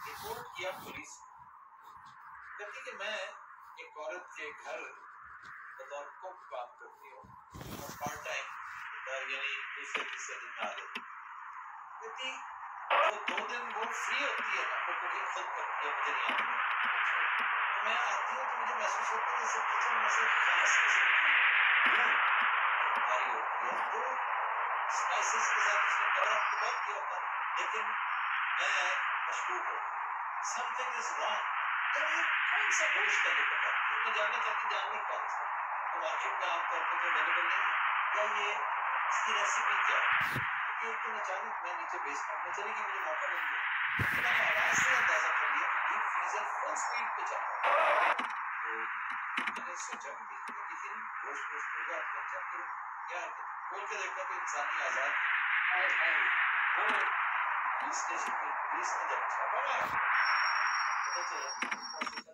Report किया police. कहती कि मैं एक औरत के घर बतौर कुक काम करती हूँ और पार्ट टाइम यानी दूसरे तीसरे दिन में आ जाती। कहती वो 2 दिन वो फ्री होती है ना, वो कुकिंग खुद करती है, मुझे नहीं आती। तो मैं आती हूँ तो मुझे महसूस होता है जैसे किचन में से खास किस्म की भारी होती है। तो स्पाइसेस के साथ उसने कवर अप तो बहुत किया होता है, लेकिन मैं मशकूक हूँ, समथिंग इज रॉन्ग। ये कौन सा गोश्त है जो पकाती है? मैं जानना चाहती जानवर कौन सा, तो मार्केट में आमतौर पर तो अवेलेबल नहीं है, या ये इसकी रेसिपी क्या है? एक दिन अचानक मैं नीचे बेसमेंट में चली गई, मुझे मौका मिल गया, तो मैंने आवाज से अंदाजा कर लिया कि डीप फ्रीजर फुल स्पीड पे चल रहा है। तो मैंने सोचा कि लेकिन गोश्त गोश्त होगा तो मैं चेक करूँ क्या है। खोल के देखा तो इंसानी आजाद वो पुलिस स्टेशन में पुलिस ने जब छापा मारा पता चला